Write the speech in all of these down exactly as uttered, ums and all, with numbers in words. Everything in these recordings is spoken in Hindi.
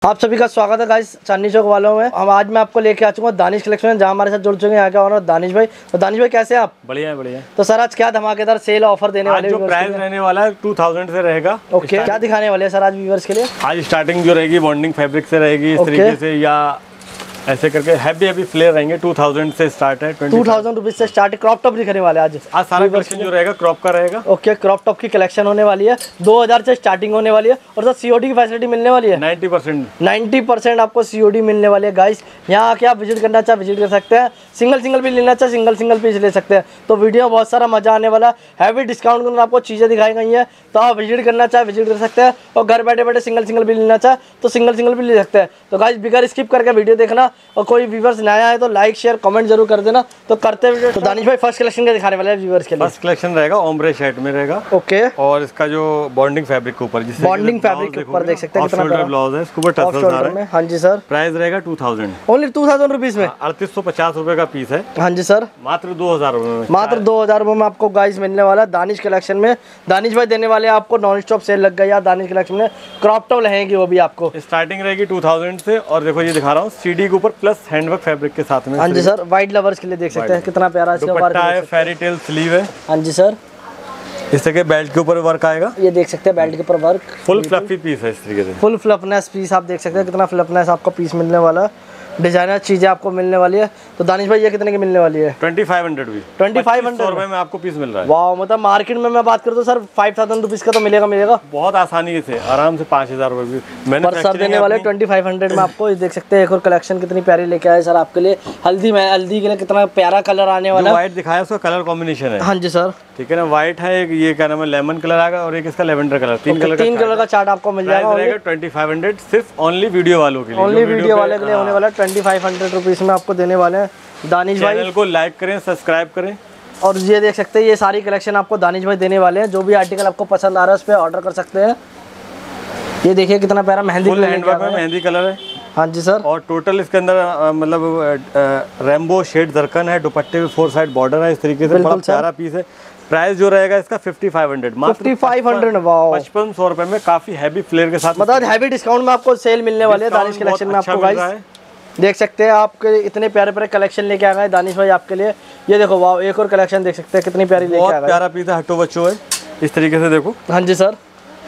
आप सभी का स्वागत है गाइस चांदनी चौक वालों में। हम आज मैं आपको लेके आ चुका हूँ दानिश कलेक्शन में, जहाँ हमारे साथ जुड़ चुके हैं यहाँ के ओनर दानिश भाई। तो दानिश भाई कैसे हैं आप? बढ़िया है बढ़िया है। तो सर आज क्या धमाकेदार सेल ऑफर देने वाले? जो प्राइस रहने वाला है टू थाउजेंड से रहेगा। ओके, क्या दिखाने वाले हैं सर आज व्यूअर्स के लिए? आज स्टार्टिंग जो रहेगी बॉन्डिंग फैब्रिक से रहेगी इस तरीके से, या ऐसे करके हैवी हैवी फ्लेयर रहेंगे। टू थाउजेंड से स्टार्ट है, टू थाउजेंड रुपीज से स्टार्ट। क्रॉप टॉप दिखाने वाले आज आज सारा कलेक्शन जो रहेगा क्रॉप का रहेगा। ओके, क्रॉप टॉप की कलेक्शन होने वाली है, दो हजार से स्टार्टिंग होने वाली है। और सर सीओडी की फैसिलिटी मिलने वाली है नाइन्टी परसेंट नाइन्टी परसेंट आपको सीओडी मिलने वाली है गाइस। यहाँ आके आप विजिट करना चाहे विजिट कर सकते हैं, सिंगल सिंगल भी लेना चाहे सिंगल सिंगल पीस ले सकते हैं। तो वीडियो में बहुत सारा मजा आने वाला है, हैवी डिस्काउंट के अंदर आपको चीजें दिखाई गई हैं। तो आप विजिट करना चाहे विजिट कर सकते हैं, और घर बैठे बैठे सिंगल सिंगल भी लेना चाहे तो सिंगल सिंगल भी ले सकते हैं। तो गाइस बिगर स्किप करके वीडियो देखना, और कोई व्यूअर्स नया है तो लाइक शेयर कमेंट जरूर कर देना। तो करते वीडियो। तो दानिश भाई फर्स्ट कलेक्शन क्या दिखाने वाले हैं व्यूअर्स के लिए? फर्स्ट कलेक्शन रहेगा ओम्ब्रे शर्ट में रहेगा। ओके, और इसका जो बॉन्डिंग फैब्रिक के ऊपर, जिससे बॉन्डिंग फैब्रिक के ऊपर देख सकते हैं कितना प्यारा ब्लाउज है, इसके ऊपर टसल्स आ रहे हैं। हाँ जी सर, प्राइस रहेगा two thousand only two thousand rupees में। अड़तीस सौ पचास रुपए का पीस है। हाँ जी सर, मात्र दो हजार रुपए में, मात्र दो हजार रुपए में आपको गाइस मिलने वाला है दानिश कलेक्शन में। दानिश भाई देने वाले आपको नॉन स्टॉप सेल लग गई यार दानिश कलेक्शन में। क्रॉप टॉप रहेंगी वो भी आपको स्टार्टिंग रहेगी टू थाउजेंड से। और देखो ये दिखा रहा हूँ सीडी के ऊपर प्लस हैंडवर्क फैब्रिक के साथ में। हाँ जी सर, वाइट लवर्स के लिए देख सकते हैं कितना प्यारा इसका वर्क है, फेरी टेल स्लीव है। हाँ जी सर, इस तरह के बेल्ट के ऊपर वर्क आएगा। ये देख सकते हैं बेल्ट के ऊपर वर्क, फुल फ्लफी पीस है इस तरीके से। फुल फ्लफनेस पीस आप देख सकते हैं कितना फ्लफनेस आपको पीस मिलने वाला है। डिजाइनर चीजें आपको मिलने वाली है। तो दानिश भाई ये कितने की मिलने वाली है? ट्वेंटी फाइव हंड्रेड भी ट्वेंटी फाइव हंड्रेड रुपए में आपको पीस मिल रहा है। वाह, मतलब मार्केट में मैं बात करूँ तो सर फाइव थाउजेंड रुपीज का तो मिलेगा मिलेगा बहुत आसानी से, आराम से पाँच हजार रुपए भी मैंने पर सर देने वाले ट्वेंटी फाइव हंड्रेड में आपको। देख सकते हैं एक और कलेक्शन कितनी प्यारी लेके आए सर आपके लिए। हल्दी में हल्दी के लिए कितना प्यारा कलर आने वाला है। व्हाइट दिखाया उसका कलर कॉम्बिनेशन है। हाँ जी सर, ठीक है ना, व्हाइट है, एक ये क्या नाम है लेमन कलर आएगा, और एक इसका लेवेंडर कलर। तीन कलर तीन कलर का चार्ट आपको मिल जाएगा। ट्वेंटी फाइव हंड्रेड सिर्फ ओनली वीडियो वालों के लिए, ओनली वीडियो वाले के लिए होने वाला ट्वेंटी फाइव हंड्रेड रुपीज में आपको देने वाले हैं दानिश भाई। चैनल को लाइक करें, सब्सक्राइब करें। और ये देख सकते हैं ये सारी कलेक्शन आपको दानिश भाई देने वाले हैं। जो भी आर्टिकल आपको पसंद आ रहा है उस पर ऑर्डर कर सकते हैं। ये देखिए कितना प्यारा मेहंदी हैंडवर्क में मेहंदी कलर है। हाँ जी सर, और टोटल इसके अंदर मतलब रेम्बो शेड जरकन है, दुपट्टे में फोर साइड बॉर्डर है इस तरीके से, बड़ा प्यारा पीस है। प्राइस जो रहेगा इसका fifty five hundred fifty five hundred पचपन सौ रुपए में काफी हैवी फ्लेयर के साथ, मतलब हैवी डिस्काउंट में आपको सेल मिलने वाले है दानिश कलेक्शन में आपको गाइस। देख सकते हैं आपके इतने प्यारे प्यारे कलेक्शन लेके आ गए दानिश भाई आपके लिए। ये देखो वाह, एक और कलेक्शन देख सकते हैं कितनी प्यारी लेके आ गए। प्यारा पीस है, हटो बच्चों है इस तरीके से देखो। हाँ जी सर,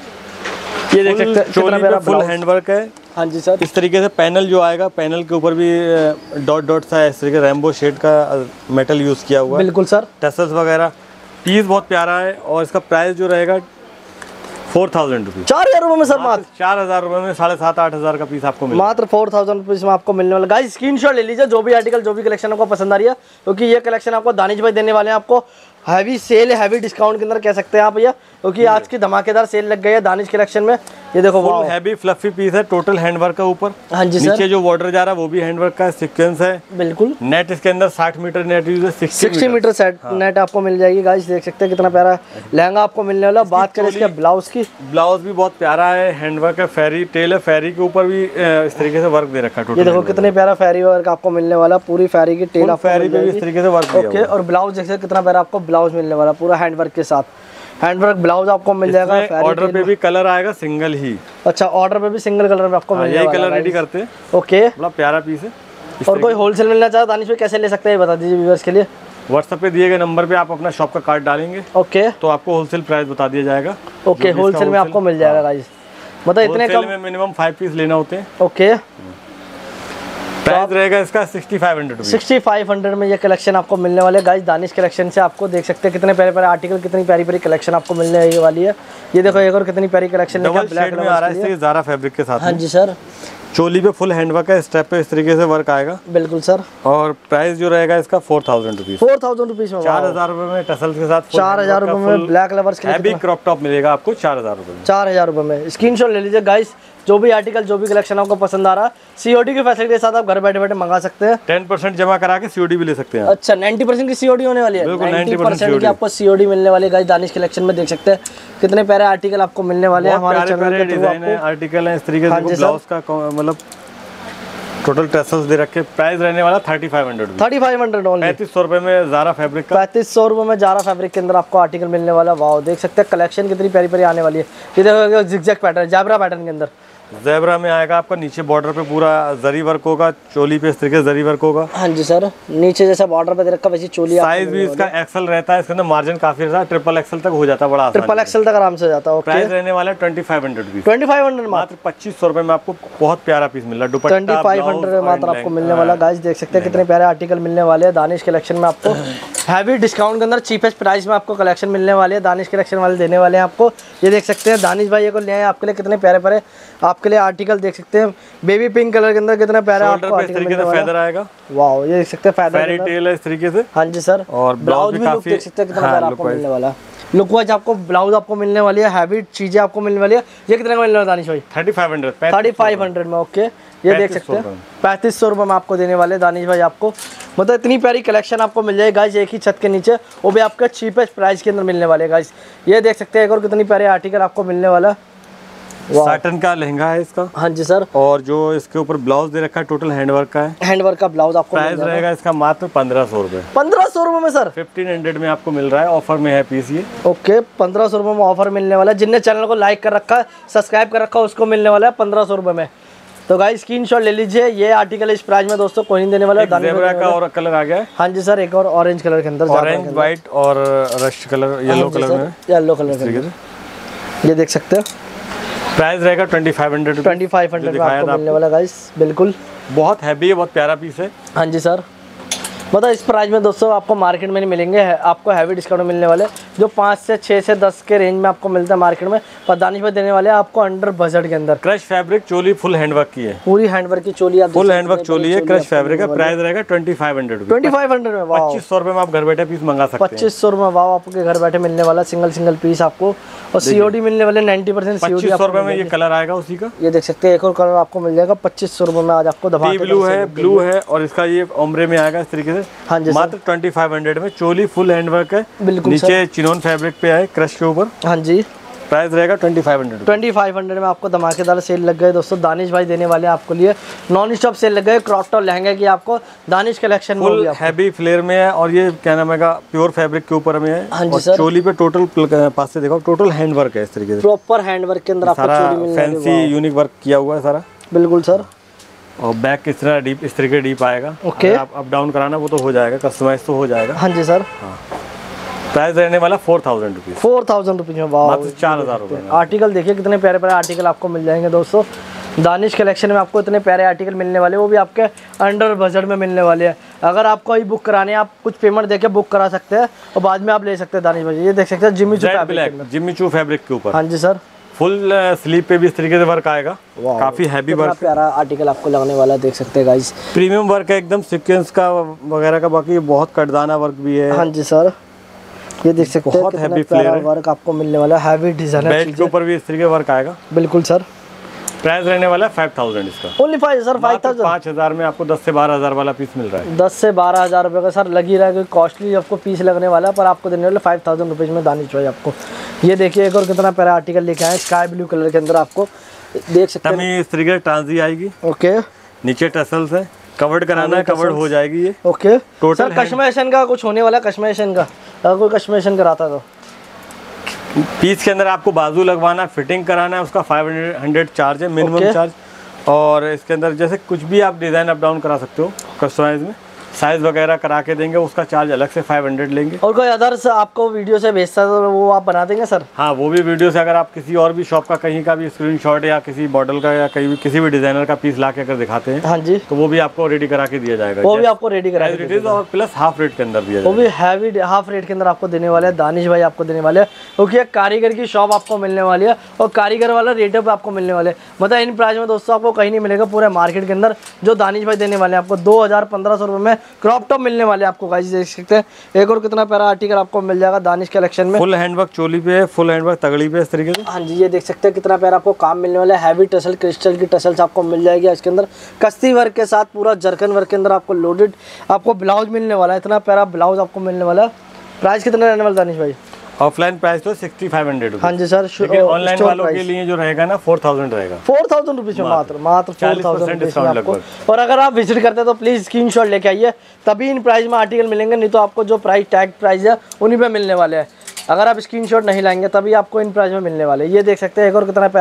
ये देख सकते हैं कितना प्यारा फुल हैंडवर्क है। हाँ जी सर, इस तरीके से पैनल जो आएगा, पैनल के ऊपर भी डॉट डॉट सा इस तरीके रेम्बो शेड का मेटल यूज किया हुआ है। बिल्कुल सर, टसल्स वगैरह, पीस बहुत प्यारा है। और इसका प्राइस जो रहेगा फोर थाउजेंड रुपीज, चार हजार रुपए में सर, मात्र चार हजार रुपए में साढ़े सात आठ हजार का पीस आपको मिलेगा। मात्र फोर थाउजेंड रुपीज में आपको मिलने वाला। गाइस स्क्रीनशॉट ले लीजिए जो भी आर्टिकल जो भी कलेक्शन आपको पसंद आ रही है, क्योंकि ये कलेक्शन आपको दानिश भाई देने वाले हैं आपको हैवी सेल हैवी डिस्काउंट के अंदर कह सकते हैं आप भैया, क्योंकि आज की धमाकेदार सेल लग गई है दानिश कलेक्शन में। ये देखो वो हैवी फ्लफी पीस है, टोटल हैंडवर्क का ऊपर। हाँ जी सर, नीचे जो बॉर्डर जा रहा है वो भी हैंडवर्क का सीक्वेंस है। बिल्कुल, नेट इसके अंदर साठ मीटर नेट यूज है, सिक्सटी मीटर सेट नेट आपको मिल जाएगी। गाइस देख सकते हैं कितना प्यारा लहंगा आपको मिलने वाला। बात करें इसके ब्लाउज की, ब्लाउज भी बहुत प्यारा है, हैंडवर्क है, फेरी टेल है, फेरी के ऊपर भी इस तरीके से वर्क दे रखा है। ये देखो कितने प्यारा फेरी वर्क आपको मिलने वाला, पूरी फेरी की टेल फेरी पे इस तरीके से वर्क। ओके, और ब्लाउज देख सकते कितना प्यारा आपको ब्लाउज मिलने वाला, पूरा हैंडवर्क के साथ हैंडवर्क ब्लाउज आपको मिल जाएगा। ऑर्डर पे भी कलर आएगा सिंगल ही। अच्छा, ऑर्डर पे भी सिंगल कलर में आपको मिल जाएगा, यही कलर रेडी करते हैं। ओके, बड़ा प्यारा पीस है। और कोई होलसेल मिलना चाहे दानिश भाई कैसे ले सकते हैं बता दीजिए व्यूअर्स के लिए। व्हाट्सएप पे दिए गए नंबर पे आप अपना शॉप का कार्ड डालेंगे, ओके, तो आपको होलसेल प्राइस बता दिया जाएगा। ओके, होलसेल में आपको मिल जाएगा गाइस, मतलब इतने कम में मिनिमम फाइव पीस लेना होते हैं। ओके, प्राइस रहेगा इसका sixty five hundred sixty five hundred में ये कलेक्शन आपको मिलने वाले गाइस दानिश कलेक्शन से। आपको देख सकते हैं कितने प्यारे प्यारे आर्टिकल, कितनी प्यारी प्यारी कलेक्शन आपको मिलने वाली है। ये देखो एक और कितनी प्यारी कलेक्शन डबल शेड में आ रहा है ज़ारा फैब्रिक के साथ। हाँ जी सर, चोली पे फुल हैंडवर्क है, स्टेप पे इस तरीके से वर्क आएगा। बिल्कुल सर, और प्राइस जो रहेगा इसका four thousand rupees four thousand rupees में चार हजार रुपए में टसल्स के साथ चार हजार रुपए में ब्लैक लवर्स के लिए क्रॉप टॉप मिलेगा आपको चार हजार रुपए में चार हजार रुपए में। स्क्रीनशॉट ले लीजिए गाइस, जो भी आर्टिकल जो भी कलेक्शन आपको पसंद आ रहा है, सीओडी की फैसिलिटी के साथ आप घर बैठे बैठे मंगा सकते हैं। टेन परसेंट जमा करा के सीओडी भी ले सकते हैं। अच्छा, नाइन्टी परसेंट की सीओडी होने वाली है। नाइन्टी परसेंट की आपको सीओडी मिलने वाली है गाइस दानिश कलेक्शन में। देख सकते हैं कितने प्यारे आर्टिकल आपको मिलने वाले हैं हमारे चैनल के थ्रू। आर्टिकल है इस तरीके से, ब्लाउज का मतलब टोटल टसल्स दे रखे। प्राइस रहने वाला thirty five hundred thirty five hundred only, पैंतीस सौ रुपए में ज़ारा फैब्रिक का, पैंतीस सौ रुपए में ज़ारा फैब्रिक के अंदर आपको आर्टिकल मिलने वाला। वाओ, देख सकते हैं कलेक्शन कितनी प्यारी प्यारी आने वाली है। ये देखो जिगजैग पैटर्न, जैबरा पैटर्न के अंदर ज़ेब्रा में आएगा आपका, नीचे बॉर्डर पे पूरा जरी वर्क होगा, चोली पे इस तरीके से जरी वर्क होगा। हाँ जी सर, नीचे जैसा बॉर्डर पे दे रखा वैसी चोली। साइज भी इसका एक्सल रहता है, इसके अंदर मार्जिन काफी रहता है, ट्रिपल एक्सल तक हो जाता है, बड़ा ट्रिपल एक्सल तक आराम से जाता है। प्राइस रहने वाला है twenty five hundred rupees, twenty five hundred मात्र पच्चीस सौ रुपए में आपको बहुत प्यारा पीस मिल रहा है। दुपट्टा ट्वेंटी फाइव हंड्रेड में मात्र आपको मिलने वाला। गाइस देख सकते हैं कितने प्यारे आर्टिकल मिलने वाले हैं दानिश कलेक्शन में आपको। हैवी डिस्काउंट के अंदर चीपेस्ट प्राइस में आपको कलेक्शन मिलने वाले हैं, दानिश कलेक्शन वाले देने वाले हैं आपको। ये देख सकते हैं दानिश भाई को ले आए आपके लिए कितने प्यारे प्यारे आपके लिए आर्टिकल देख सकते हैं। बेबी पिंक कलर के अंदर कितना प्यारा आपको आर्टिकल मिलने वाला है। फेदर आएगा, वाओ ये देख सकते हैं फेदर फेरी टेल है इस तरीके से। हाँ जी सर, और ब्लाउज भी लुक देख सकते हैं कितना प्यारा आपको मिलने वाला है। लुक वाइज आपको ब्लाउज आपको मिलने वाली है, हैवी चीजें आपको मिलने वाली है। ये कितने का मिलने वाला दानिश भाई? Thirty five hundred thirty five hundred में। ओके ये देख सकते हैं पैंतीस सौ रुपये में आपको देने वाले दानिश भाई आपको। मतलब इतनी प्यारी कलेक्शन आपको मिल जाएगी गाइस एक ही छत के नीचे, वो भी आपके चीपेस्ट प्राइस के अंदर मिलने वाले गाइस। ये देख सकते हैं एक और कितनी प्यारे आर्टिकल आपको मिलने वाला। साटन का लहंगा है इसका। हाँ जी सर, और जो इसके ऊपर ब्लाउज दे रखा है टोटल हैंडवर्क का है, हैंडवर्क का ब्लाउज आपको। प्राइस रहेगा इसका मात्र पंद्रह सौ रुपए। पंद्रह सौ रुपए में सर, फिफ्टीन हंड्रेड में आपको मिल रहा है, ऑफर में है पीस ये। ओके पंद्रह सौ रुपए में ऑफर मिलने वाला है। जिनने चैनल को लाइक कर रखा है, सब्सक्राइब कर रखा है, उसको मिलने वाला है पंद्रह सौ रुपए में। तो गाइस स्क्रीनशॉट ले लीजिए। ये आर्टिकल इस प्राइस में दोस्तों कोई नहीं देने वाला है। ज़ेब्रा का और कलर आ गया है। हाँ जी सर, एक और ऑरेंज कलर के अंदर, ऑरेंज व्हाइट और रस्ट कलर येलो कलर में, येलो कलर के अंदर ये देख सकते हैं। प्राइस रहेगा twenty five hundred twenty five hundred में आपको मिलने वाला गाइस। बिल्कुल बहुत हैवी है, बहुत प्यारा पीस है। हाँ जी सर, मतलब इस प्राइस में दोस्तों आपको मार्केट में नहीं मिलेंगे, आपको हैवी डिस्काउंट मिलने वाले जो पाँच से छः से दस के रेंज में आपको मिलता है मार्केट में, पर दानिश भाई देने वाले हैं आपको अंडर बजट के अंदर। Crush fabric choli full handwork की है, पूरी हैंडवर्क की चोली, आप फुल हैंडवर्क चोली है, क्रश फैब्रिक है। प्राइस रहेगा twenty five hundred twenty five hundred में। वाह, पच्चीस सौ रुपए में आप घर बैठे पीस मंगा सकते हैं। पच्चीस सौ रुपए वाह आपके घर बैठे मिलने वाला सिंगल सिंगल पीस आपको। और सीओडी मिलने वाले नाइन्टी परसेंट सीओडी। पच्चीस सौ रुपए में ये कलर आएगा उसी का। ये देख सकते हैं एक और कलर आपको मिल जाएगा पच्चीस सौ रुपए में। आज आपको धमाके ब्लू है, ब्लू है और इसका ये ओम्ब्रे में आएगा इस तरीके से। हाँ जी, मात्र ट्वेंटी फाइव हंड्रेड में। चोली फुल हैंडवर्क है, बिल्कुल नीचे चिनोन फैब्रिक पे है क्रश के ऊपर। हाँ जी, प्राइस रहेगा twenty five hundred twenty five hundred में आपको धमाकेदार सेल लग गए दोस्तों। दानिश भाई देने वाले आपको लिए नॉन स्टॉप सेल लग गए। क्रॉप टॉप लहंगे की आपको Danish collection full heavy flare में है और ये क्या नाम है प्योर फैब्रिक के ऊपर में है। हाँ जी सर, चोली पे टोटल पास से देखो टोटल हैंडवर्क है इस तरीके से, प्रॉपर हैंडवर्क के अंदर आपको चोली मिलने वाली। फैंसी यूनिक वर्क किया हुआ है सारा। बिल्कुल सर, और बैक किस तरह डीप इस तरीके डीप आएगा। ओके, आप अप डाउन कराना वो तो हो जाएगा, कस्टमाइज तो हो जाएगा। हाँ जी सर। हाँ, प्राइस रहने वाला four thousand rupees, four thousand rupees में। वाह, चार हजार रुपए। आर्टिकल देखिए कितने प्यारे प्यारे आर्टिकल आपको मिल जाएंगे दोस्तों। दानिश कलेक्शन में आपको इतने प्यारे आर्टिकल मिलने वाले, वो भी आपके अंडर बजट में मिलने वाले हैं। अगर आपको ही बुक कराने आप कुछ पेमेंट देके बुक करा सकते हैं और बाद में आप ले सकते हैं दानिश भाई। ये देख सकते हैं Jimmy Choo fabric, Jimmy Choo fabric के ऊपर। हाँ जी सर, फुल स्लीव पे भी इस तरीके से वर्क आएगा, काफी हैवी वर्क, प्यारा आर्टिकल आपको लगने वाला है। देख सकते हैं गाइस, प्रीमियम वर्क है एकदम, सीक्वेंस का वगैरह का, बाकी बहुत कटदाना वर्क भी है। हाँ जी सर, ये देख सकते हैं बहुत हैवी प्यारा वर्क आपको मिलने वाला है। हैवी डिजाइनर बेल्ट के ऊपर भी इस तरीके वर्क आएगा। बिल्कुल सर, प्राइस रहने वाला है फाइव थाउजेंड इसका। Only five sir, five thousand पाँच हजार में आपको दस से बारह हजार वाला पीस मिल रहा है। दस से बारह हजार रुपये का सर लग ही रहा है, क्योंकि कॉस्टली आपको पीस लगने वाला है, पर आपको देने वाले फाइव थाउजेंड रुपीज़ में दानिश भाई आपको। ये देखिए एक और कितना प्यारा आर्टिकल लेके आए, स्काई ब्लू कलर के अंदर आपको देख सकते हैं। इस तरीके से ट्रांजी आएगी। ओके, नीचे टसल्स है, कवर्ड कराना है कवर्ड हो जाएगी ये। ओके, टोटल सर कस्टमाइजेशन का कुछ होने वाला है? कस्टमाइजेशन का अगर कोई कस्टमाइजेशन कराता तो पीस के अंदर आपको बाजू लगवाना, फिटिंग कराना है, उसका फाइव हंड्रेड चार्ज है मिनिमम चार्ज। और इसके अंदर जैसे कुछ भी आप डिज़ाइन अप डाउन करा सकते हो कस्टमाइज में, साइज वगैरह करा के देंगे, उसका चार्ज अलग से फाइव हंड्रेड लेंगे। और कोई अदर्स आपको वीडियो से भेजता है तो वो आप बना देंगे सर? हाँ, वो भी वीडियो से, अगर आप किसी और भी शॉप का कहीं का भी स्क्रीनशॉट या किसी मॉडल का या कहीं भी किसी भी डिजाइनर का पीस ला के अगर दिखाते हैं, हाँ जी, तो वो भी आपको रेडी करा के दिया जाएगा। वो भी आपको रेडी करा के दिया और प्लस हाफ रेट के अंदर दिया जाएगा, वो भी हैवी हाफ रेट के अंदर आपको देने वाले हैं। दानिश भाई आपको देने वाले हैं, क्योंकि एक कारीगर की शॉप आपको मिलने वाली है और कारीगर वाला रेटों पे आपको मिलने वाले हैं। मतलब इन प्राइस में दोस्तों आपको कहीं नहीं मिलेगा पूरे मार्केट के अंदर, जो दानिश भाई देने वाले हैं आपको। दो हजार पंद्रह सौ रुपये में क्रॉप टॉप मिलने वाले आपको गाइस, देख सकते हैं। एक और कितना प्यारा आर्टिकल आपको मिल जाएगा दानिश कलेक्शन में। फुल हैंडवर्क चोली पे है, फुल हैंडवर्क तगड़ी पे इस तरीके से। हाँ जी, ये देख सकते हैं कितना प्यारा आपको काम मिलने वाला है। हैवी टसल, क्रिस्टल की टसल्स आपको मिल जाएगी इसके अंदर, कश्ती वर्क के साथ पूरा जरकन वर्क के अंदर आपको लोडेड आपको ब्लाउज मिलने वाला है। इतना प्यारा ब्लाउज आपको मिलने वाला है। प्राइस कितना रहने वाला दानिश भाई? ऑफलाइन प्राइस तो सिक्सटी फाइव हंड्रेड। हाँ जी सर, ऑनलाइन वालों के लिए जो रहेगा ना फोर थाउजेंड रहेगा। फोर थाउजेंड रुपीज में मात्र मात्र फोर थाउजेंड डिस्काउंट आपको। और अगर आप विजिट करते हैं तो प्लीज स्क्रीनशॉट लेके आइए, तभी इन प्राइस में आर्टिकल मिलेंगे, नहीं तो आपको जो प्राइस टैग प्राइस है उन्हीं पे मिलने वाले हैं। अगर आप स्क्रीनशॉट नहीं लाएंगे तभी आपको इन प्राइस में मिलने वाले। ये देख सकते हैं एक और कितना प्यारा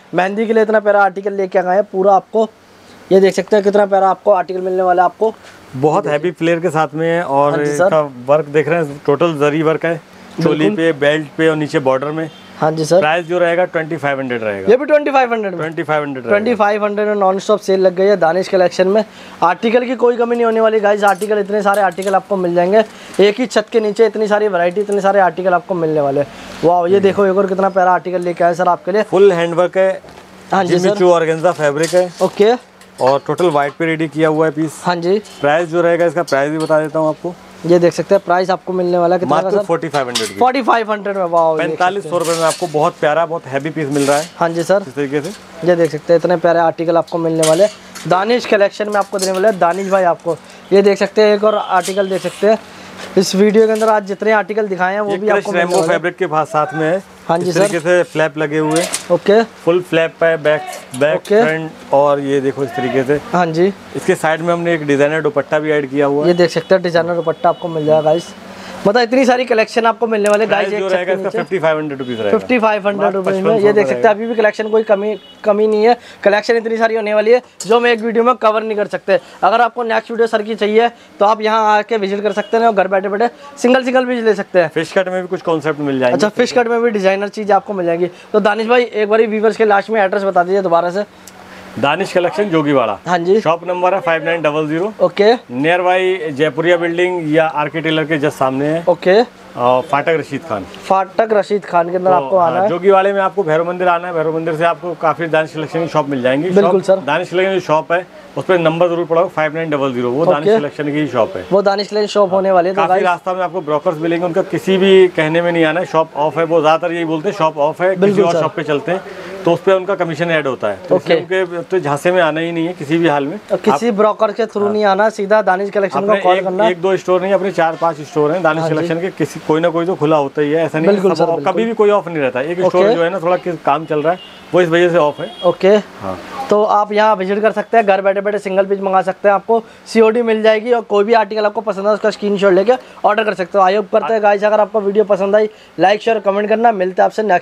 मेहंदी के लिए इतना प्यारा आर्टिकल लेके आए हैं पूरा आपको। ये देख सकते हैं कितना प्यारा आपको आर्टिकल मिलने वाला है आपको, बहुत हैवी फ्लेयर के साथ में है। और इसका वर्क देख रहे हैं, टोटल जरी वर्क है चोली पे, बेल्ट पे और नीचे बॉर्डर में। हाँ जी सर। प्राइस जो रहेगा ट्वेंटी फाइव हंड्रेड रहेगा। ये भी ट्वेंटी फाइव हंड्रेड में twenty five hundred twenty five hundred में नॉन स्टॉप सेल लग गई है दानिश कलेक्शन में। आर्टिकल की कोई कमी नहीं होने वाली गाइस, आर्टिकल इतने सारे आर्टिकल आपको मिल जाएंगे एक ही छत के नीचे, इतनी सारी वैरायटी, इतने सारे आर्टिकल आपको मिलने वाले। वाह, ये देखो एक और कितना प्यारा आर्टिकल लेके आए सर आपके लिए। फुल हैंडवर्क है। हाँ जी सर। ऑर्गेन्जा फैब्रिक है। ओके। और टोटल व्हाइट पे रेडी किया हुआ है पीस। हाँ जी। प्राइस जो रहेगा इसका प्राइस भी बता देता हूँ आपको। ये देख सकते हैं प्राइस आपको मिलने वाला है कितना का sir? Forty five hundred forty five hundred में। वाह, पैंतालीस सौ रुपए में आपको बहुत प्यारा, बहुत हैवी पीस मिल रहा है। हाँ जी सर, इस तरीके से ये देख सकते हैं इतने प्यारे आर्टिकल आपको मिलने वाले दानिश कलेक्शन में आपको देने वाले हैं दानिश भाई आपको। ये देख सकते हैं एक और आर्टिकल देख सकते हैं इस वीडियो के अंदर। आज जितने आर्टिकल दिखाए हैं वो भी आपको रेनबो फैब्रिक के पास साथ में है। हाँ जी इस तरीके से फ्लैप लगे हुए। ओके। फुल फ्लैप है, बैक बैक फ्रंट। और ये देखो इस तरीके से। हाँ जी। इसके साइड में हमने एक डिजाइनर दुपट्टा भी ऐड किया हुआ है। ये देख सकते हैं डिजाइनर दुपट्टा आपको मिल जाएगा गाइस। मतलब इतनी सारी कलेक्शन आपको मिलने वाले गाइस। एक रहेगा इसका फिफ्टी फाइव हंड्रेड रुपीज रहेगा। फिफ्टी फाइव हंड्रेड रुपीज में। ये देख सकते हैं अभी भी कलेक्शन कोई कमी कमी नहीं है, कलेक्शन इतनी सारी होने वाली है जो मैं एक वीडियो में कवर नहीं कर सकते। अगर आपको नेक्स्ट वीडियो सर की चाहिए तो आप यहाँ आके विजिट कर सकते हैं और घर बैठे बैठे सिंगल सिंगल भी ले सकते हैं। फिश कट में भी कुछ कॉन्सेप्ट मिल जाएगा। अच्छा, फिश कट में भी डिजाइनर चीज आपको मिल जाएगी। तो दानिश भाई एक बार व्यूअर्स के लास्ट में एड्रेस बता दीजिए दोबारा से। दानिश कलेक्शन जोगीवाड़ा। हाँ जी। शॉप नंबर है five nine double zero. Okay. Nearby Jaipuria building या आरके टेलर के जस्ट सामने है। ओके। फाटक रशीद खान। फाटक रशीद खान के अंदर तो, आपको आना है। जोगीवाड़े में आपको भैरव मंदिर आना है। भैरव मंदिर से आपको काफी दानिश कलेक्शन की शॉप मिल जाएंगी। बिल्कुल सर। दानिश कलेक्शन की शॉप है उस पर नंबर जरूर पड़ा फाइव नाइन डबल जीरो, वो दानिश कलेक्शन की शॉप है। वो दानिश कलेक्शन शॉप होने वाली है। तो काफी रास्ता में आपको ब्रोकर्स मिलेंगे, उनका किसी भी कहने में नहीं आना है शॉप ऑफ है। वो ज्यादातर यही बोलते हैं शॉप ऑफ है, किसी और शॉप पे चलते हैं तो उस पर उनका कमीशन ऐड होता है। तो उनके तो झांसे में आना ही नहीं है किसी भी हाल में। तो किसी ब्रोकर के थ्रू नहीं आना, सीधा दानिश कलेक्शन को कॉल करना। एक दो स्टोर नहीं, अपने चार पांच स्टोर हैं दानिश कलेक्शन के। किसी कोई ना कोई तो खुला होता ही है, ऐसा नहीं है कभी भी कोई ऑफ नहीं रहता। एक स्टोर जो है ना थोड़ा काम चल रहा है वो इस वजह से ऑफ है। ओके। हाँ। तो आप यहाँ विजिट कर सकते हैं, घर बैठे बैठे सिंगल पीस मंगा सकते हैं, आपको सीओडी मिल जाएगी। और कोई भी आर्टिकल आपको पसंद है उसका स्क्रीनशॉट लेके ऑर्डर कर सकते हो। आई होप करते हैं गाइस अगर आपको वीडियो पसंद आई लाइक शेयर कमेंट करना। मिलते हैं आपसे नेक्स्ट